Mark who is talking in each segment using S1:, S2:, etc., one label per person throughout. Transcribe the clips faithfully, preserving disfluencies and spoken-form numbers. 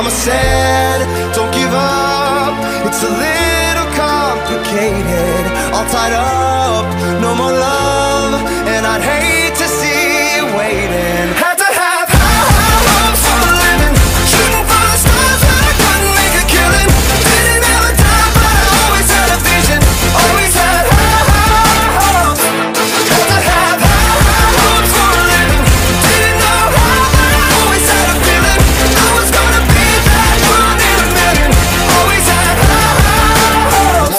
S1: Mama said, don't give up, it's a little complicated. All tied up, no more love, and I'd hate to see you waiting. Had to have high, high hopes for a living, shooting for the stars when I couldn't make a killing. Didn't have a dime, but I always had a vision, always had high, high hopes. Had to have high, high hopes for a living, didn't know how, but I always had a feeling I was gonna be that one in a million. Always had high, high hopes.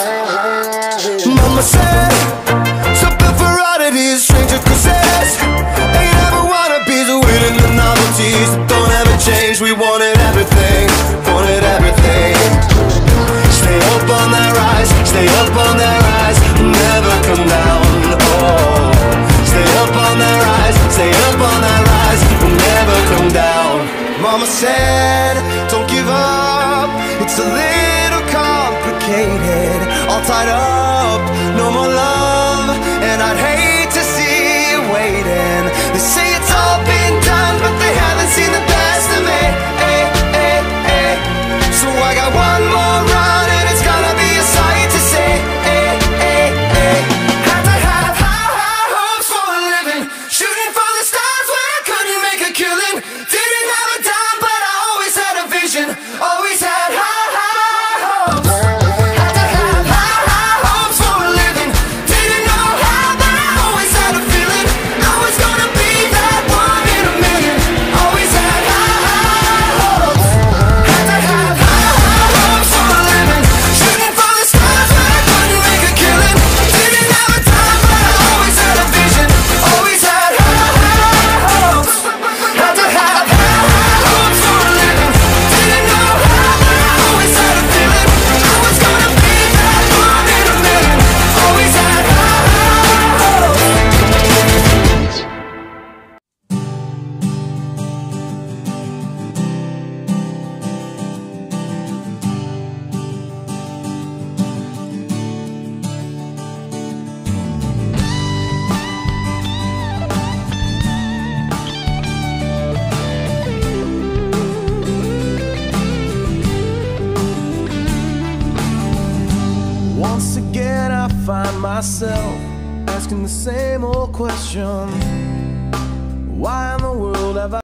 S1: Mama said, something for oddities, stranger causes. Ain't ever wannabes, winning the novelties that don't ever change. We wanted everything, wanted everything. Stay up on that rise, stay up on that rise, never come down. Oh, stay up on that rise, stay up on that rise, never come down. Mama said, don't give up, it's a little complicated. All tied up, no more love, and I'd hate to see you waiting. They say it's all been done, but they haven't seen the best of me. Eh, eh, eh. So I got one more run, and it's gonna be a sight to see. Eh, eh, eh. Had to have high, high hopes for a living, shooting for the stars when I couldn't make a killing. Didn't have a dime, but I always had a vision, always had high, high hopes. Had to have high, high hopes for a living, didn't know how, but I always had a feeling I was gonna be that one in a million. Always had high, high hopes. Had to have high, high hopes for a living, shooting for the stars when I couldn't make a killing. Didn't have a dime, but I always had a vision, always had high, high hopes. Had to have high, high hopes for a living, didn't know how, but I always had a feeling I was gonna be that one in a million. Always had high, high hopes.
S2: Once again I find myself asking the same old question: why in the world have I